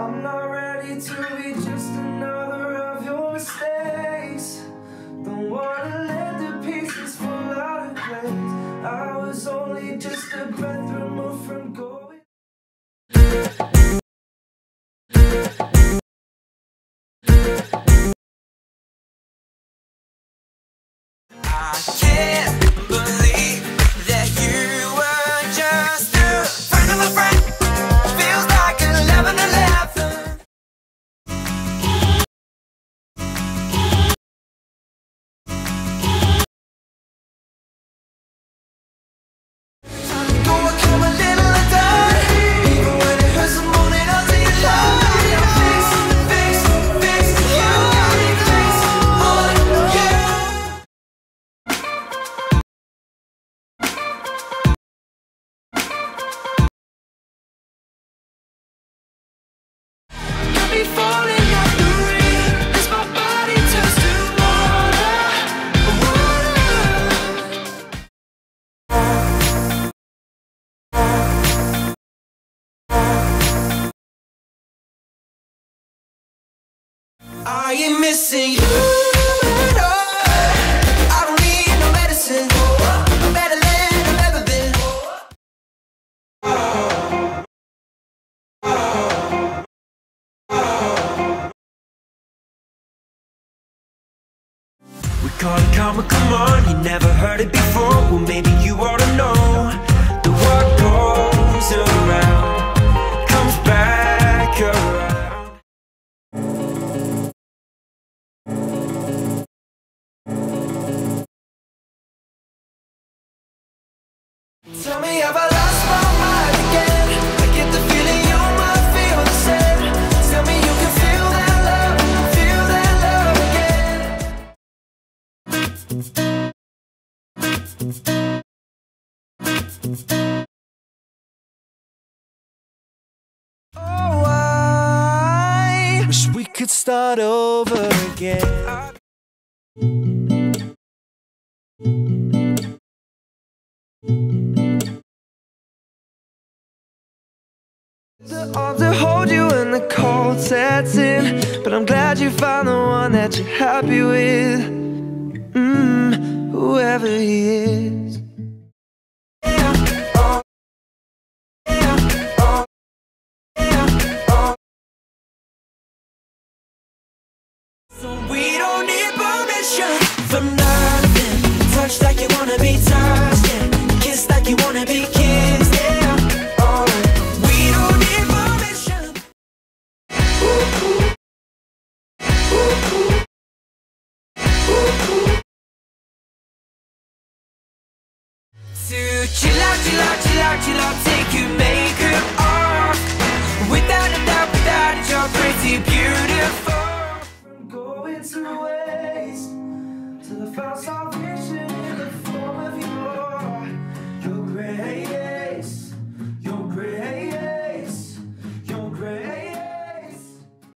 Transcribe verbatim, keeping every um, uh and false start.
I'm not ready to be just another of your mistakes. Don't wanna let the pieces fall out of place. I was only just a breath removed from going. I can't believe that you were just a friend of a friend. Feels like eleven eleven. Go and come a little undone. Even when it hurts, I'm holding on to your love. Fix, fix, fix. You got me fixed on you. Got me falling like the rain as my body turns to water, I am missing you. I don't need no medicine. I'm better than I've ever been. We call it karma, come on. You never heard it before. Well, maybe you ought to know that what goes around comes back around. Tell me, have I lost my mind again? I get the feeling you might feel the same. Tell me you can feel that love, feel that love again. Oh, I wish we could start over again. The arms to hold you when the cold sets in, but I'm glad you found the one that you're happy with. Mmm, whoever he is. So we don't need permission for nothing. Touch like you wanna be touched, yeah. Kiss like you wanna be kissed, yeah. Alright. We don't need permission. Ooh, ooh. Ooh, ooh. Ooh, ooh. To chill out, chill out, chill out, chill out, take you, maybe.